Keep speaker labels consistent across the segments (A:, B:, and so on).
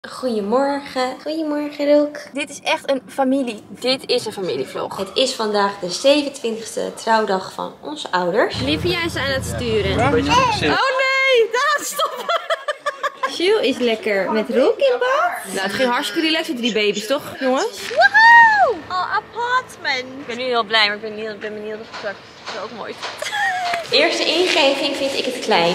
A: Goedemorgen. Goedemorgen, Roek.
B: Dit is echt een familie. Dit is een familievlog.
A: Het is vandaag de 27e trouwdag van onze ouders. Livia is aan het sturen.
B: Oh nee, Daan, stop!
A: Jules is lekker met Roek in bad.
B: Nou, het ging hartstikke relaxed met die baby's, toch, jongens?
C: Woehoe! Oh, apartment.
B: Ik ben nu heel blij, maar ik ben benieuwd of het straks ook mooi is.
A: Eerste ingeving vind ik het klein.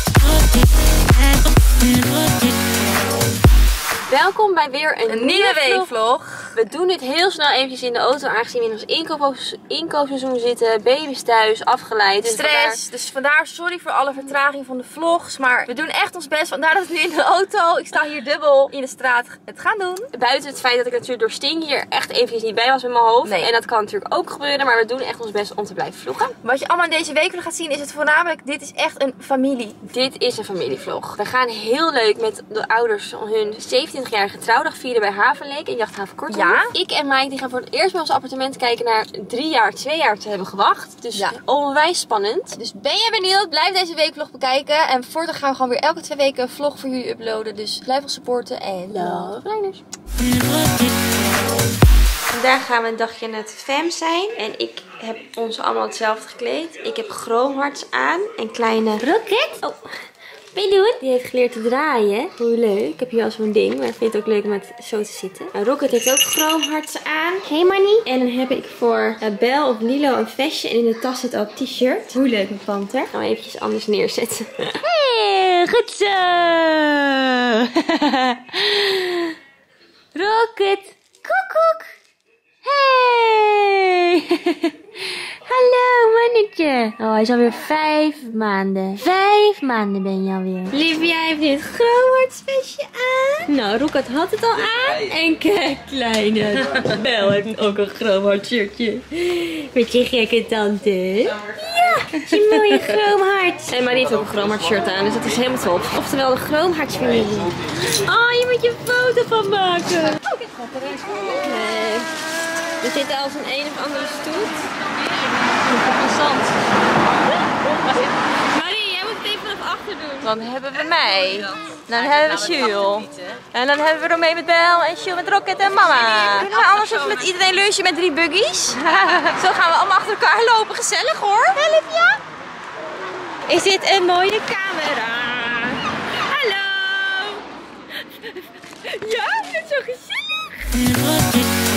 B: Welkom bij weer een nieuwe weekvlog. We doen dit heel snel eventjes in de auto, aangezien we in ons inkoopseizoen zitten. Baby's thuis, afgeleid. Stress. Dus vandaar sorry voor alle vertraging van de vlogs. Maar we doen echt ons best. Vandaar dat we nu in de auto, ik sta hier dubbel in de straat, het gaan doen. Buiten het feit dat ik natuurlijk door Sting hier echt eventjes niet bij was met mijn hoofd. Nee. En dat kan natuurlijk ook gebeuren. Maar we doen echt ons best om te blijven vloggen. Wat je allemaal in deze week gaat zien is het voornamelijk, dit is echt een familie. Dit is een familievlog. We gaan heel leuk met de ouders hun 27-jarige trouwdag vieren bij Havenleek in Jachthaven Korthoef. Ja. Ik en Mike die gaan voor het eerst bij ons appartement kijken naar 2 jaar te hebben gewacht. Dus ja, onwijs spannend. Dus ben je benieuwd? Blijf deze weekvlog bekijken. En voortaan gaan we gewoon weer elke 2 weken een vlog voor jullie uploaden. Dus blijf ons supporten en love Reiners.
A: Vandaag gaan we een dagje naar het fam zijn. En ik heb ons allemaal hetzelfde gekleed. Ik heb chroomharts aan en kleine rocket. Oh. Ben je doen? Die heeft geleerd te draaien. Hoe leuk. Ik heb hier al zo'n ding. Maar ik vind het ook leuk om het zo te zitten. Rocket heeft ook chroomharts aan. Hey Manny. En dan heb ik voor Bel of Lilo een vestje. En in de tas zit ook een t-shirt. Hoe leuk met panter. Gaan we eventjes anders neerzetten. Hey, goed zo. Rocket. Koekoek. Hey. Hallo, mannetje. Oh, hij is alweer 5 maanden. 5 maanden ben je alweer. Livia heeft nu het chroomhartsvestje aan. Nou, Rocket had het al aan. En kijk, kleine Bel heeft ook een chroomhart shirtje. Met je gekke tante. Ja, je mooie chroomhart. En Marie heeft ook een chroomhart shirt aan, dus dat is helemaal top. Oftewel de chroomhartsfamilie. Oh, je moet je foto van maken. Oh, ik ga er eens voor. Nee. We zitten als een of andere stoet. Interessant. Marie, jij moet het even vanaf achter doen.
B: Dan hebben we mij. Dan hebben we Jules. En dan hebben we Romee met Bel en Jules met Rocket en mama. Kunnen we anders even met iedereen lunchen met 3 buggies? Zo gaan we allemaal achter elkaar lopen. Gezellig hoor. Hè, Livia?
A: Is dit een mooie camera? Hallo! Ja, het is zo gezellig.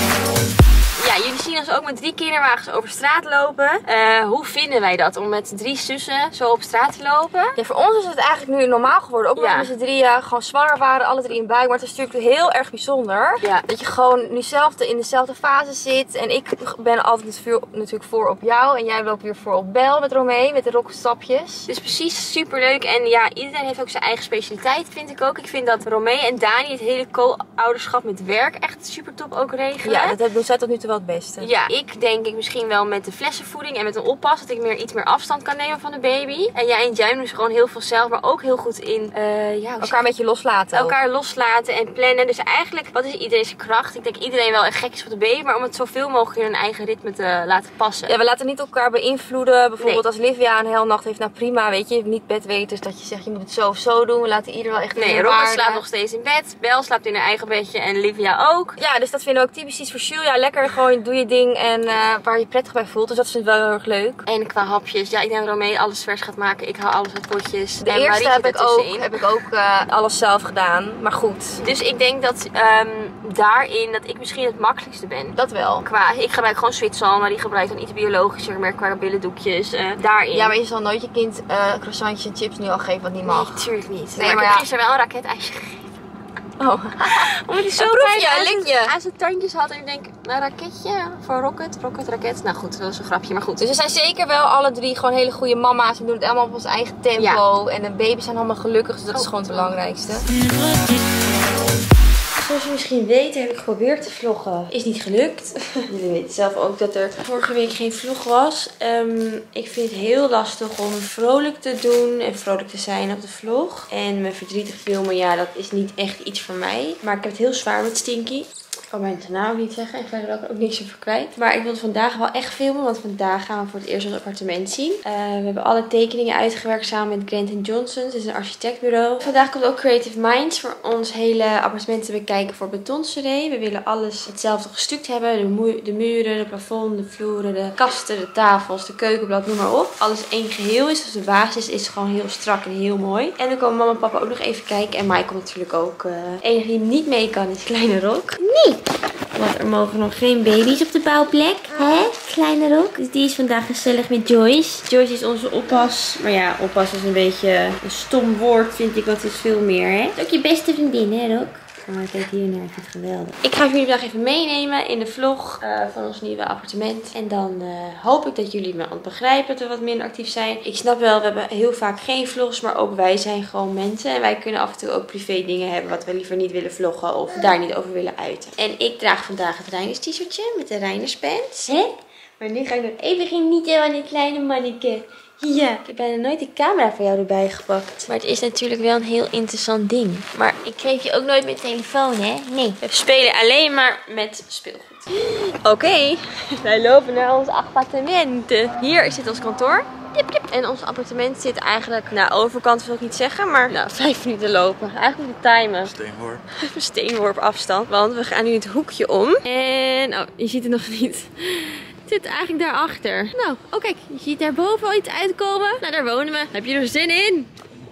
B: Ja, jullie zien ons ook met 3 kinderwagens over straat lopen. Hoe vinden wij dat om met 3 zussen zo op straat te lopen? Ja, voor ons is het eigenlijk nu normaal geworden. Ook omdat we z'n 3 gewoon zwanger waren, alle 3 in buik. Maar het is natuurlijk heel erg bijzonder. Ja. Dat je gewoon nu zelf in dezelfde fase zit. En ik ben altijd natuurlijk voor op jou. En jij loopt weer voor op Bel met Romee, met de rockstapjes. Dus precies super leuk. En ja, iedereen heeft ook zijn eigen specialiteit, vind ik ook. Ik vind dat Romee en Dani het hele co-ouderschap met werk echt super top ook regelen. Ja, dat doen zij tot nu toe wel het beste. Ja, ik denk misschien wel met de flessenvoeding en met een oppas dat ik iets meer afstand kan nemen van de baby. En jij en Jim doen gewoon heel veel zelf, maar ook heel goed in elkaar een beetje loslaten. Elkaar loslaten en plannen. Dus eigenlijk, wat is iedereen zijn kracht? Ik denk iedereen wel echt gek is voor de baby, maar om het zoveel mogelijk in hun eigen ritme te laten passen. Ja, we laten niet elkaar beïnvloeden. Bijvoorbeeld als Livia een hele nacht heeft, nou prima, weet je, niet bedweters dat je zegt je moet het zo of zo doen. We laten ieder wel echt. Nee, Rocket slaapt nog steeds in bed. Bel slaapt in haar eigen bedje en Livia ook. Ja, dus dat vinden we ook typisch iets voor Jules. Ja, lekker gewoon doe je ding en waar je prettig bij voelt. Dus dat vind ik wel heel erg leuk. En qua hapjes, ja, ik denk dat Romee alles vers gaat maken. Ik hou alles uit potjes. De eerste heb ik ook alles zelf gedaan. Maar goed. Dus ik denk dat daarin dat ik misschien het makkelijkste ben. Dat wel. Ik gebruik gewoon Zwitserland, maar die gebruikt dan iets biologischer. Merk qua billendoekjes. Daarin. Ja, maar je zal nooit je kind croissantjes en chips nu al geven wat niet mag. Nee, natuurlijk niet. Nee, maar ik heb gisteren wel een raketijsje gegeven. Oh. Omdat hij zo aan zijn tandjes had. En ik denk, een raketje voor Rocket, raket. Nou goed, dat is een grapje, maar goed. Dus we zijn zeker wel alle 3 gewoon hele goede mama's. We doen het allemaal op ons eigen tempo. Ja. En de baby's zijn allemaal gelukkig, dus dat is gewoon het belangrijkste.
A: Zoals je misschien weet heb ik geprobeerd te vloggen. Is niet gelukt. Jullie weten zelf ook dat er vorige week geen vlog was. Ik vind het heel lastig om vrolijk te doen en vrolijk te zijn op de vlog. En me verdrietig filmen, ja, dat is niet echt iets voor mij. Maar ik heb het heel zwaar met Stinky.
B: Kan mijn naam ook niet zeggen. En verder ook niks over kwijt. Maar ik wilde vandaag wel echt filmen. Want vandaag gaan we voor het eerst ons appartement zien. We hebben alle tekeningen uitgewerkt samen met Grant & Johnson. Het is een architectbureau. Vandaag komt ook Creative Minds voor ons hele appartement te bekijken voor betonseré. We willen alles hetzelfde gestuukt hebben. De muren, de plafond, de vloeren, de kasten, de tafels, de keukenblad, noem maar op. Alles één geheel is. Dus de basis is gewoon heel strak en heel mooi. En dan komen mama en papa ook nog even kijken. En Mike komt natuurlijk ook. De enige die niet mee kan is Kleine Rok. Nee! Want er mogen nog geen baby's op de bouwplek. Hè? Kleine Rok. Dus die is vandaag gezellig met Joyce. Joyce is onze oppas. Maar ja, oppas is een beetje een stom woord, vind ik. Dat is veel meer, hè? Het is ook je beste vriendin, hè, Rok? Maar kijk hier naar, ik vind het geweldig. Ik ga jullie vandaag even meenemen in de vlog van ons nieuwe appartement. En dan hoop ik dat jullie me aan het begrijpen dat we wat minder actief zijn. Ik snap wel, we hebben heel vaak geen vlogs, maar ook wij zijn gewoon mensen. En wij kunnen af en toe ook privé dingen hebben wat we liever niet willen vloggen of daar niet over willen uiten. En ik draag vandaag het Reiners t-shirtje met de Reiners pants. Hè? Maar nu ga ik nog even genieten van dit kleine manneke. Ja, ik heb bijna nooit de camera voor jou erbij gepakt. Maar het is natuurlijk wel een heel interessant ding. Maar ik geef je ook nooit mijn telefoon, hè? Nee. We spelen alleen maar met speelgoed. Oké, wij lopen naar ons appartement. Hier zit ons kantoor. Jip, jip. En ons appartement zit eigenlijk, nou, overkant wil ik niet zeggen, maar nou, 5 minuten lopen. Eigenlijk moet je timen.
D: Steenworp.
B: Steenworp afstand. Want we gaan nu het hoekje om. En, oh, je ziet het nog niet. Het zit eigenlijk daarachter. Nou, oh kijk, je ziet daarboven al iets uitkomen. Nou, daar wonen we. Heb je er zin in?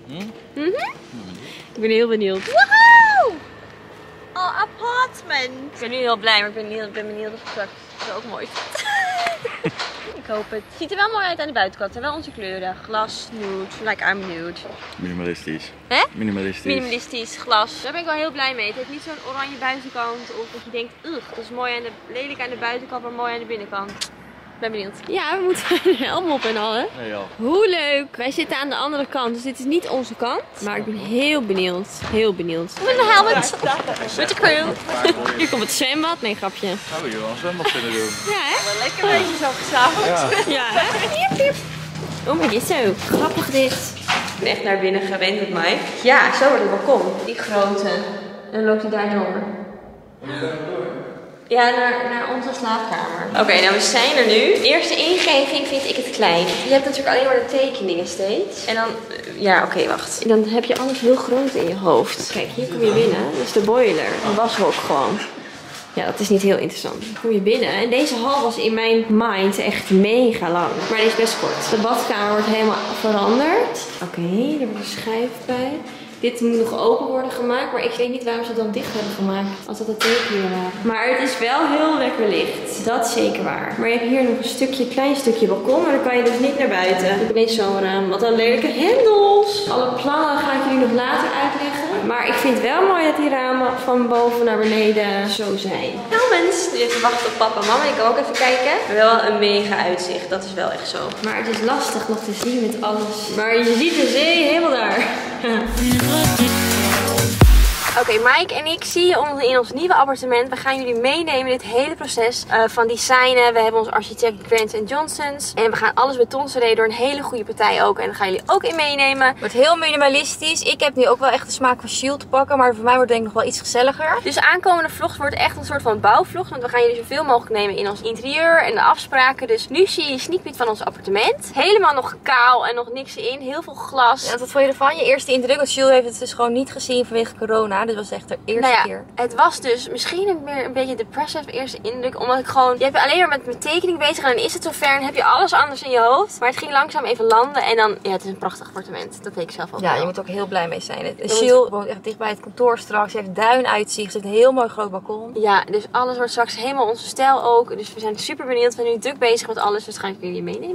B: Ik ben heel benieuwd.
C: Woohoo! Our apartment.
B: Ik ben nu heel blij, maar ik ben benieuwd of het straks ook mooi is. Ik hoop het. Het ziet er wel mooi uit aan de buitenkant. Het zijn wel onze kleuren. Glas, nude. Like I'm nude.
D: Minimalistisch.
B: Hè?
D: Minimalistisch.
B: Minimalistisch, glas. Daar ben ik wel heel blij mee. Het heeft niet zo'n oranje buitenkant. Of dat je denkt, dat is mooi aan lelijk aan de buitenkant, maar mooi aan de binnenkant. Ik ben benieuwd. Ja, we moeten een helm op en al, hè?
D: Nee, al.
B: Hoe leuk! Wij zitten aan de andere kant, dus dit is niet onze kant. Maar ik ben heel benieuwd. Heel benieuwd. Met een helmet. Met de crew. Hier komt het zwembad. Nee, grapje.
D: Zou je wel een zwembad kunnen doen?
B: Ja, hè?
C: Wel lekker beetje zo gezamenlijk.
B: Ja, hè? Oh, maar dit is zo grappig dit. Ik ben echt naar binnen gewend met Mike. Ja, zo wordt het balkon. Die grote. En dan loopt hij daar door. Ja, naar onze slaapkamer. Oké, nou we zijn er nu. Eerste ingeving vind ik het klein. Je hebt natuurlijk alleen maar de tekeningen steeds. En dan, ja oké, wacht. En dan heb je alles heel groot in je hoofd. Kijk, hier kom je binnen. Dat is de boiler. Een washok gewoon. Ja, dat is niet heel interessant. Dan kom je binnen. En deze hal was in mijn mind echt mega lang. Maar die is best kort. De badkamer wordt helemaal veranderd. Oké, er wordt een schijf bij. Dit moet nog open worden gemaakt, maar ik weet niet waarom ze het dan dicht hebben gemaakt. Als dat de tekeningen waren. Maar het is wel heel lekker licht. Dat is zeker waar. Maar je hebt hier nog een klein stukje balkon, maar dan kan je dus niet naar buiten. Ik heb ineens zo'n raam. Wat een lelijke hendels. Alle plannen ga ik jullie nog later uitleggen. Maar ik vind het wel mooi dat die ramen van boven naar beneden zo zijn. Nou mensen, nu even wachten op papa en mama. Ik kan ook even kijken. Wel een mega uitzicht, dat is wel echt zo. Maar het is lastig nog te zien met alles. Maar je ziet de zee helemaal daar. Oké, Mike en ik zie je in ons nieuwe appartement. We gaan jullie meenemen in dit hele proces van designen. We hebben ons architect Grant & Johnson's. En we gaan alles betonseré door een hele goede partij ook. En daar gaan jullie ook in meenemen. Het wordt heel minimalistisch. Ik heb nu ook wel echt de smaak van Shield te pakken. Maar voor mij wordt het denk ik nog wel iets gezelliger. Dus de aankomende vlog wordt echt een soort van bouwvlog. Want we gaan jullie zoveel mogelijk nemen in ons interieur en de afspraken. Dus nu zie je een sneak peek van ons appartement. Helemaal nog kaal en nog niks in. Heel veel glas. Ja, wat vond je ervan? Je eerste indruk? Want Shield heeft het dus gewoon niet gezien vanwege corona. Dit was echt de eerste keer. Het was dus misschien een beetje depressive eerste indruk. Omdat ik gewoon... Je bent alleen maar met mijn tekening bezig. En dan is het zover. En dan heb je alles anders in je hoofd. Maar het ging langzaam even landen. En dan... Ja, het is een prachtig appartement. Dat weet ik zelf ook wel. Ja, je moet ook heel blij mee zijn. Shield woont echt dicht bij het kantoor straks. Ze heeft duinuitzicht. Ze heeft een heel mooi groot balkon. Ja, dus alles wordt straks helemaal onze stijl ook. Dus we zijn super benieuwd. We zijn nu druk bezig met alles. Dus ga ik jullie meenemen.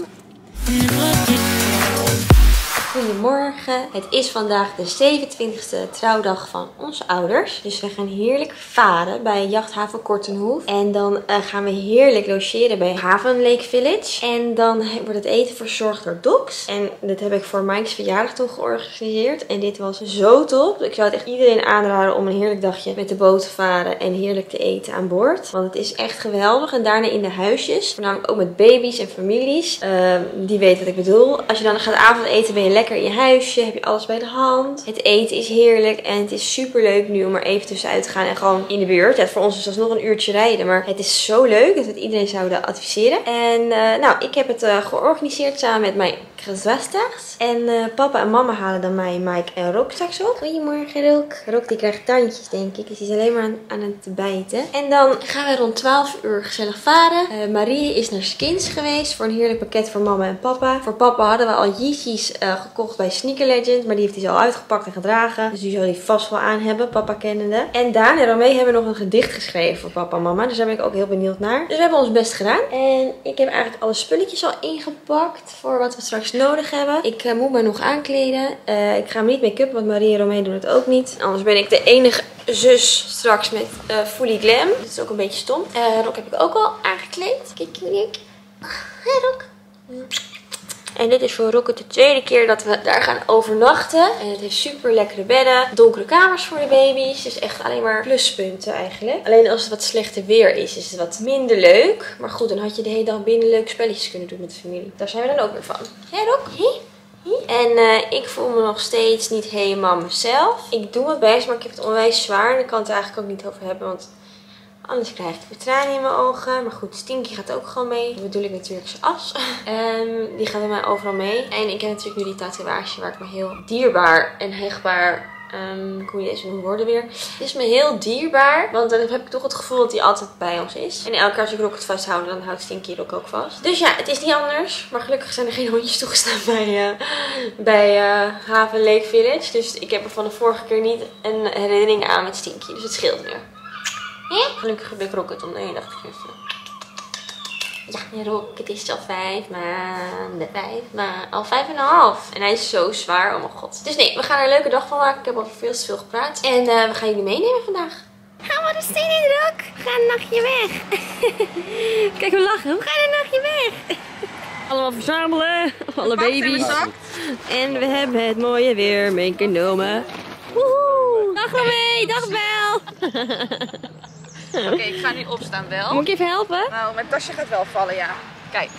B: Goedemorgen. Het is vandaag de 27e trouwdag van onze ouders. Dus we gaan heerlijk varen bij Jachthaven Kortenhoef. En dan gaan we heerlijk logeren bij Haven Lake Village. En dan wordt het eten verzorgd door Docs. En dit heb ik voor Mike's verjaardag toen georganiseerd. En dit was zo top. Ik zou het echt iedereen aanraden om een heerlijk dagje met de boot te varen. En heerlijk te eten aan boord. Want het is echt geweldig. En daarna in de huisjes. Voornamelijk ook met baby's en families. Die weten wat ik bedoel. Als je dan gaat avondeten ben je lekker
A: lekker in je huisje. Heb je alles bij de hand. Het eten is heerlijk. En het is super leuk nu om er even tussenuit te gaan. En gewoon in de buurt. Ja, voor ons is dat nog een uurtje rijden. Maar het is zo leuk dat we het iedereen zouden adviseren. En nou, ik heb het georganiseerd samen met mijn gezwesters. En papa en mama halen dan mij, Mike en Rook straks op. Goedemorgen Rook. Rook die krijgt tandjes denk ik. Dus die is alleen maar aan het bijten. En dan gaan we rond 12 uur gezellig varen. Marie is naar Skins geweest voor een heerlijk pakket voor mama en papa. Voor papa hadden we al Yeezys gekocht bij Sneaker Legend. Maar die heeft hij zo al uitgepakt en gedragen. Dus die zal hij vast wel aan hebben, papa kennende. En Daan en Romee hebben nog een gedicht geschreven voor papa en mama. Dus daar ben ik ook heel benieuwd naar. Dus we hebben ons best gedaan. En ik heb eigenlijk alle spulletjes al ingepakt voor wat we straks nodig hebben. Ik moet me nog aankleden. Ik ga me niet make-up, want Marie en Romee doen het ook niet. Anders ben ik de enige zus straks met fully glam. Dit is ook een beetje stom. Rok heb ik ook al aangekleed. Kijk hier. Hey Rok. En dit is voor Rocket de tweede keer dat we daar gaan overnachten. En het heeft super lekkere bedden. Donkere kamers voor de baby's. Dus echt alleen maar pluspunten eigenlijk. Alleen als het wat slechter weer is, is het wat minder leuk. Maar goed, dan had je de hele dag binnen leuke spelletjes kunnen doen met de familie. Daar zijn we dan ook weer van. Hé Rok? En ik voel me nog steeds niet helemaal mezelf. Ik doe mijn best, maar ik heb het onwijs zwaar. En ik kan het er eigenlijk ook niet over hebben, want anders krijg ik weer tranen in mijn ogen. Maar goed, Stinky gaat ook gewoon mee. Dat bedoel ik natuurlijk zijn as. Die gaat bij mij overal mee. En ik heb natuurlijk nu die tatoeage waar ik me heel dierbaar en hechtbaar... hoe moet je deze noemen woorden weer? Het is me heel dierbaar. Want dan heb ik toch het gevoel dat hij altijd bij ons is. En elke keer als ik Rocket vasthoud, dan houdt Stinky Rock ook vast. Dus ja, het is niet anders. Maar gelukkig zijn er geen hondjes toegestaan bij Haven Lake Village. Dus ik heb er van de vorige keer niet een herinnering aan met Stinky. Dus het scheelt weer. Gelukkig heb ik Rocket om de hele dag te knuffelen. Ja, Rocket is al 5 maanden. Al 5,5. En hij is zo zwaar. Oh mijn god. Dus nee, we gaan er een leuke dag van maken. Ik heb al veel te veel gepraat. En we gaan jullie meenemen vandaag. Gaan we er zin in, Rok? We gaan een nachtje weg. Kijk hem lachen. We gaan een nachtje weg. Allemaal verzamelen. Alle baby's. En we hebben het mooie weer meegenomen. Woehoe. Dag Romee. Dag Bel.
C: Oké, ik ga nu opstaan wel.
A: Moet ik even helpen?
C: Nou, mijn tasje gaat wel vallen, ja. Kijk.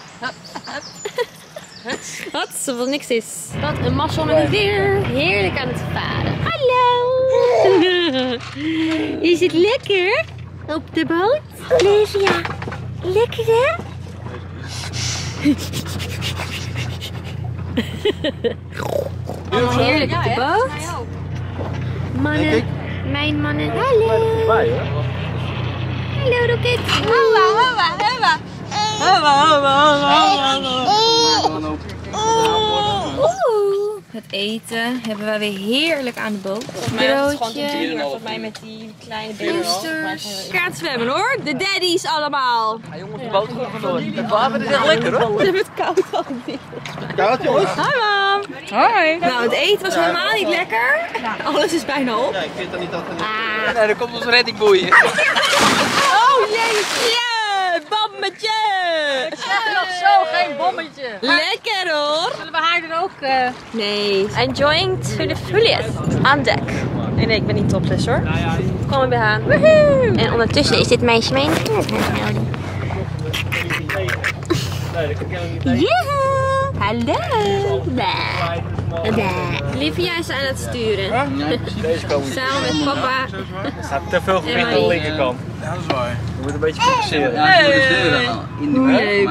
A: Wat? Alsof niks is. Wat een mazzel met het weer. Heerlijk aan het varen. Hallo. Is het lekker? Op de boot? Livia. Lekker hè? Allemaal heerlijk op de boot. Mannen. Mijn mannen. Hallo. Hallo Rocket. Het eten hebben wij weer heerlijk aan de boot.
C: Volgens mij is het gewoon te duur, maar volgens mij met die kleine
A: Oosters. Gaat zwemmen hoor. De daddies allemaal.
D: Ja, jongens, de boot gaat vandoor. Het water is echt lekker hoor.
A: Ze hebben het koud al niet.
D: Koud jongens?
A: Hoi mam. Hoi. Nou, het eten was helemaal niet lekker. Alles is bijna op.
D: Ja, ik vind dat niet altijd. Nee, er komt ons reddingboeien.
A: Oh jeetje. Bommetje.
C: Ik zeg nog zo, geen bommetje.
A: Lekker hoor.
C: Zullen we haar dan ook...
A: Nee. Enjoying to the fullest. Aan dek. Nee, ik ben niet topless hoor. Kom maar bij Woehoe. En ondertussen is dit meisje mijn Joehoe. Hallo. Livia is aan het sturen. Samen met papa.
D: Er staat te veel gewicht aan de linkerkant. Ja, dat is waar. Je moet een beetje focusseren.
A: Leuk.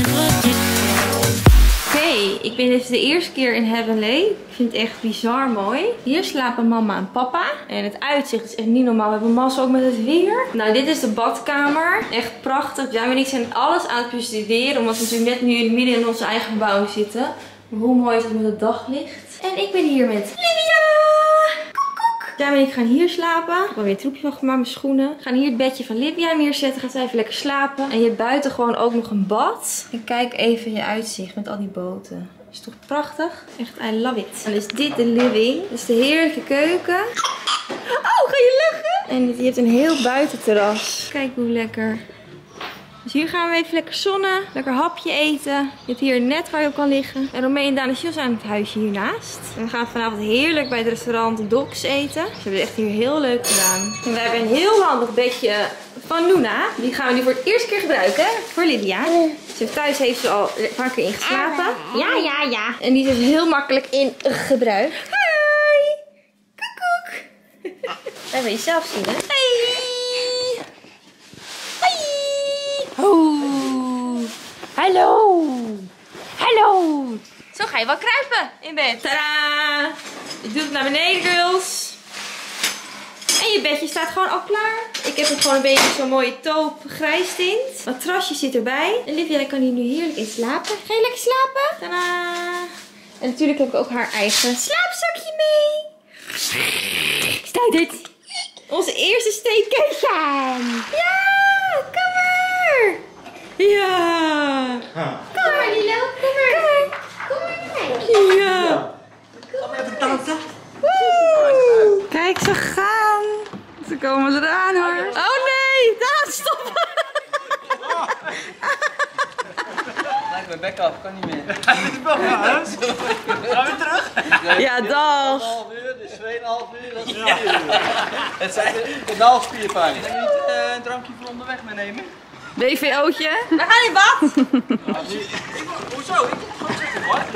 A: Oké, ik ben dus de eerste keer in Heavenly. Ik vind het echt bizar mooi. Hier slapen mama en papa. En het uitzicht is echt niet normaal. We hebben massa ook met het weer. Nou, dit is de badkamer. Echt prachtig. Jij en ik zijn alles aan het bestuderen. Omdat we natuurlijk net nu midden in onze eigen gebouw zitten. Maar hoe mooi is het met het daglicht. En ik ben hier met Livia. Jij en ik gaan hier slapen. Ik heb alweer een troepje van gemaakt, mijn schoenen. We gaan hier het bedje van Livia neerzetten. Gaat zij even lekker slapen. En je hebt buiten gewoon ook nog een bad. En kijk even je uitzicht met al die boten. Is toch prachtig? Echt, I love it. En is dit de living. Dit is de heerlijke keuken. Oh, ga je liggen? En je hebt een heel buitenterras. Kijk hoe lekker. Dus
B: hier gaan we even lekker zonnen. Lekker hapje eten. Je hebt hier een net waar je op kan liggen. En Romee en Daan en Jules aan het huisje hiernaast. En we gaan vanavond heerlijk bij het restaurant Docs eten. Ze hebben het echt hier heel leuk gedaan. En we hebben een heel handig bedje van Luna. Die gaan we nu voor het eerste keer gebruiken. Voor Livia. Thuis heeft ze al een paar keer ingeslapen. Ja. En die is dus heel makkelijk in gebruik. Hoi! Koekoek! Dat wil je zelf zien, hè? Hey! Hoi! Oh! Hallo! Hallo! Zo ga je wel kruipen in bed. Tadaa! Ik doe het naar beneden, girls. En je bedje staat gewoon al klaar. Ik heb er gewoon een beetje zo'n mooie taupe grijs tint. Matrasje zit erbij. En Livia kan hier nu heerlijk in slapen. Ga je lekker slapen? Tadaa! En natuurlijk heb ik ook haar eigen slaapzakje mee. Staat dit? Onze eerste staycation. Ja, kom maar. Ja. Kom maar, Lilo. Kom maar. Kom maar. Ja.
D: Kom even dansen.
B: Kijk, ze gaan. Ze komen eraan hoor. Oh nee, daar stoppen.
D: Lijkt mijn bek af, kan niet meer. Hij is wel naar huis. Gaan we terug?
B: Ja, dag.
D: 1,5 uur, dus 2,5 uur, dat is 4 uur. Het zijn een half spierpijn. Kan je niet een drankje voor onderweg meenemen?
B: BVO'tje. We gaan in bad.
D: Hoezo? Ik kom gewoon zitten hoor.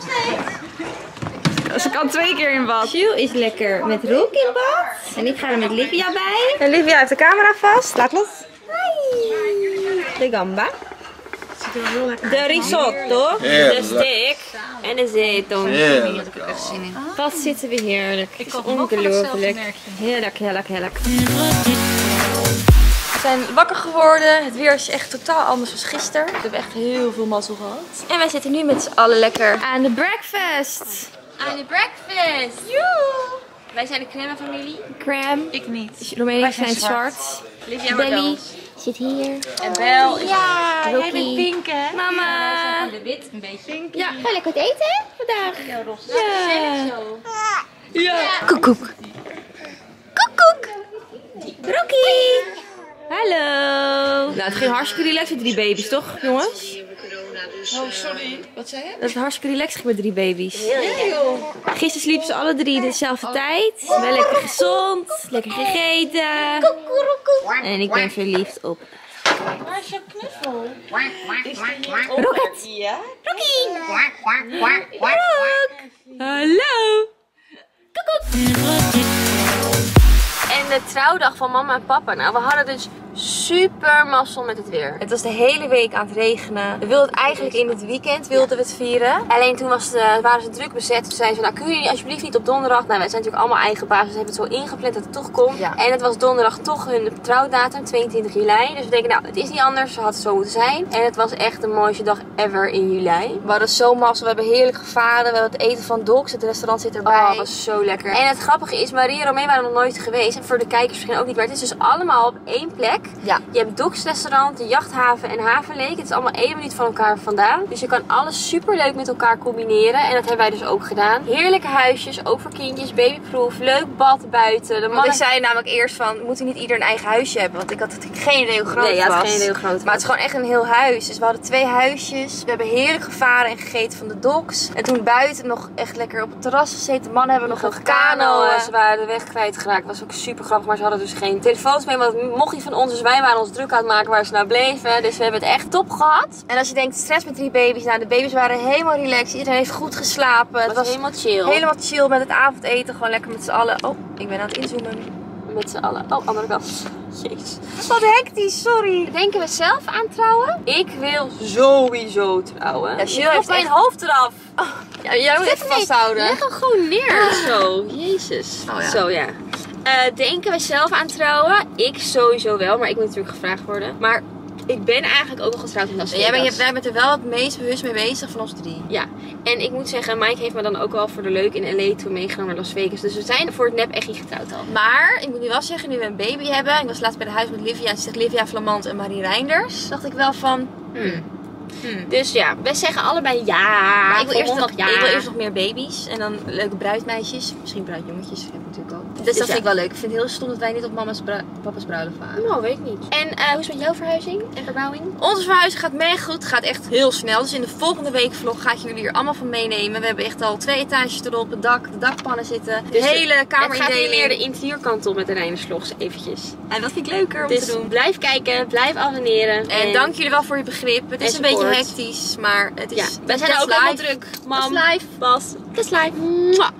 B: Ze kan 2 keer in bad. Jules is lekker met Rook in bad. En ik ga er met Livia bij. En Livia heeft de camera vast. Laat los. Hoi. De gamba. De risotto. De steak. En de zeeton. Wat zitten we heerlijk. Het is ongelooflijk. Heerlijk. We zijn wakker geworden. Het weer is echt totaal anders dan gisteren. We hebben echt heel veel mazzel gehad. En wij zitten nu met z'n allen lekker aan de breakfast.
A: Aan de breakfast.
B: Joe!
A: Wij zijn de crème-familie.
B: Crème.
C: Ik niet.
B: Romein en ik zijn zwart.
A: Livia
B: Belly zit hier.
A: En Bel is
B: Ja,
C: Jij bent pink, hè?
B: Mama.
A: de wit een beetje.
B: Ja, ga lekker wat eten vandaag.
A: Heel roze.
B: Ja.
A: Zo.
B: Ja. Koekoek. Koekoek. Roekie. Hallo. Nou, het ging hartstikke relaxed met 3 baby's, toch, jongens?
C: Oh, sorry. Wat zei je?
B: Dat het hartstikke relaxed ging met 3 baby's. Gisteren sliepen ze alle 3 dezelfde tijd. Wel lekker gezond, lekker gegeten. En ik ben verliefd op
C: Waar is je knuffel?
B: Rocket.
C: Ja?
B: Rook. Hallo.
A: En de trouwdag van mama en papa. Nou, we hadden dus super mazzel met het weer.
B: Het was de hele week aan het regenen. We wilden het eigenlijk in het weekend wilden we het vieren.
A: Alleen toen waren ze druk bezet. Toen zeiden ze, nou kun je alsjeblieft niet op donderdag. Nou, wij zijn natuurlijk allemaal eigen baas. Dus hebben het zo ingepland dat het toch komt.
B: Ja.
A: En het was donderdag toch hun trouwdatum, 22 juli. Dus we denken, nou het is niet anders. Het had zo moeten zijn. En het was echt de mooiste dag ever in juli.
B: We hadden zo mazzel. We hebben heerlijk gevaren. We hebben het eten van Docs. Het restaurant zit erbij.
A: Oh, het was zo lekker. En het grappige is, Marie en Romee waren nog nooit geweest. En voor de kijkers misschien ook niet. Maar het is dus allemaal op één plek.
B: Ja.
A: Je hebt Docs restaurant, de jachthaven en Havenleek. Het is allemaal 1 minuut van elkaar vandaan. Dus je kan alles super leuk met elkaar combineren. En dat hebben wij dus ook gedaan. Heerlijke huisjes, ook voor kindjes, babyproof. Leuk bad buiten. De
B: Want ik zei namelijk eerst van, moet niet ieder een eigen huisje hebben? Want ik had natuurlijk geen idee hoe groot
A: Nee,
B: het
A: je
B: was.
A: had geen idee hoe groot het
B: Maar het is gewoon echt een heel huis. Dus we hadden 2 huisjes. We hebben heerlijk gevaren en gegeten van de Docs. En toen buiten nog echt lekker op het terras gezeten. De mannen hebben nog gekanoën.
A: Ze waren de weg kwijtgeraakt. Was ook super grappig, maar ze hadden dus geen telefoons mee. Want het mocht niet van ons, dus wij waren ons druk aan het maken waar ze nou bleven. Dus we hebben het echt top gehad.
B: En als je denkt, stress met 3 baby's. Nou, de baby's waren helemaal relaxed. Iedereen heeft goed geslapen.
A: Het was helemaal chill.
B: helemaal chill met het avondeten. Gewoon lekker met z'n allen. Oh, ik ben aan het inzoomen.
A: Met z'n allen. Oh, andere kant. Jezus.
B: Wat hectisch, sorry.
A: Denken we zelf aan trouwen? Ik wil sowieso trouwen.
B: Ja, Jules
A: ik
B: heeft
A: mijn
B: echt-
A: hoofd eraf.
B: Ja, jij moet even vasthouden.
A: Leg hem gewoon neer. Zo, jezus.
B: Oh, ja.
A: Zo, ja. Denken we zelf aan trouwen? Ik sowieso wel, maar ik moet natuurlijk gevraagd worden. Maar ik ben eigenlijk ook nog getrouwd in Las Vegas.
B: Jij bent er wel het meest bewust mee bezig van ons 3.
A: Ja, en ik moet zeggen, Mike heeft me dan ook al voor de leuk in LA toen meegenomen naar Las Vegas. Dus we zijn voor het nep echt niet getrouwd al.
B: Maar, ik moet nu wel zeggen, nu we een baby hebben. Ik was laatst bij de huis met Livia. En ze zegt Livia Flamand en Marie Reinders. Dacht ik wel van, Dus ja, we zeggen allebei ja.
C: Maar ik wil
B: eerst
C: nog meer baby's. En dan leuke bruidmeisjes. Misschien bruidjongetjes. Heb ik natuurlijk ook. Dus dat
B: ja.
C: vind ik wel leuk. Ik vind het heel stom dat wij niet op papa's bruiloft waren.
B: Nou, weet ik niet. En hoe is het met jouw verhuizing en verbouwing?
C: Onze verhuizing gaat mega goed. Gaat echt heel snel. Dus in de volgende week vlog ga ik jullie hier allemaal van meenemen. We hebben echt al 2 etages erop. Het dak, de dakpannen zitten. De hele kamerindeling.
B: Het gaat niet meer de interieurkant op met de Reinersvlogs eventjes.
C: En dat vind ik leuker om
B: Dus
C: te doen.
B: blijf kijken, blijf abonneren.
C: En dank jullie wel voor je begrip. Het is een beetje hectisch, maar het is...
B: Ja, wij zijn ook allemaal druk. Mam,
C: Het is live.
B: Bas, het is live. Mwah.